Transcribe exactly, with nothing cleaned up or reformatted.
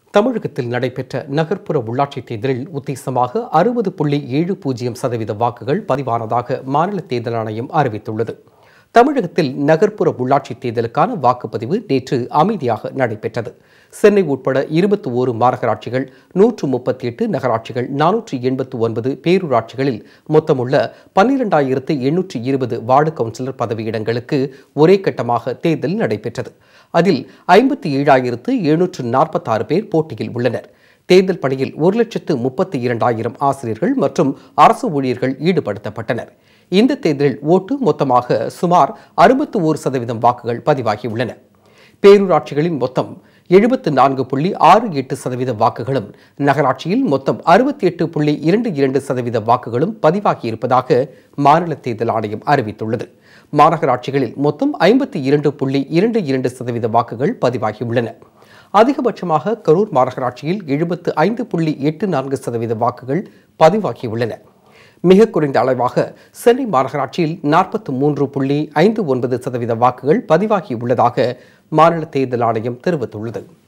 தமிழகத்தில் நடைபெற்ற நகர்ப்புற உள்ளாட்சித் தேர்தலில் உத்தேசமாக அறுபது புள்ளி ஏழு பூஜ்ஜியம் சதவீத வாக்குகள் பதிவானதாக மாநில தேர்தல் ஆணையம் அறிவித்துள்ளது. தமிழகத்தில் நகர்ப்புற உள்ளாட்சித் தேர்தலுக்கான வாக்குப்பதிவு நேற்று அமைதியாக நடைபெற்றது. சென்னை உட்பட இருபத்தி ஓரு மாநகராட்சிகள், நூற்று முப்பத்தி எட்டு நகராட்சிகள், நானூற்று எண்பத்து ஒன்பது பேரூராட்சிகளில் மொத்தமுள்ள பன்னிரண்டாயிரத்து எண்ணூற்று இருபது வார்டு கவுன்சிலர் பதவியிடங்களுக்கு ஒரே கட்டமாக தேர்தல் நடைபெற்றது. அதில் ஐம்பத்தி ஏழாயிரத்து எழுநூற்று நாற்பத்தி ஆறு பேர் போட்டியில் உள்ளனர். தேர்தல் பணியில் ஒரு லட்சத்து முப்பத்தி இரண்டாயிரம் ஆசிரியர்கள் மற்றும் அரசு ஊழியர்கள் ஈடுபடுத்தப்பட்டனர். இந்த தேர்தலில் ஓட்டு மொத்தமாக சுமார் அறுபத்தி ஓரு சதவீதம் வாக்குகள் பதிவாகியுள்ளன. பேரூராட்சிகளின் மொத்தம் எழுபத்து நான்கு புள்ளி ஆறு எட்டு சதவீத வாக்குகளும், நகராட்சியில் மொத்தம் அறுபத்தி எட்டு புள்ளி இரண்டு இரண்டு சதவீத வாக்குகளும் பதிவாகியிருப்பதாக மாநில தேர்தல் ஆணையம் அறிவித்துள்ளது. மாநகராட்சிகளில் மொத்தம் ஐம்பத்தி இரண்டு புள்ளி இரண்டு இரண்டு சதவீத வாக்குகள் பதிவாகியுள்ளன. அதிகபட்சமாக கரூர் மாநகராட்சியில் எழுபத்து ஐந்து புள்ளி எட்டு நான்கு சதவீத வாக்குகள் பதிவாகியுள்ளன. மிக குறைந்த அளவாக சென்னை மாநகராட்சியில் நாற்பத்தி மூன்று புள்ளி ஐந்து ஒன்பது சதவீத வாக்குகள் பதிவாகியுள்ளதாக மாநில தேர்தல் ஆணையம் தெரிவித்துள்ளது.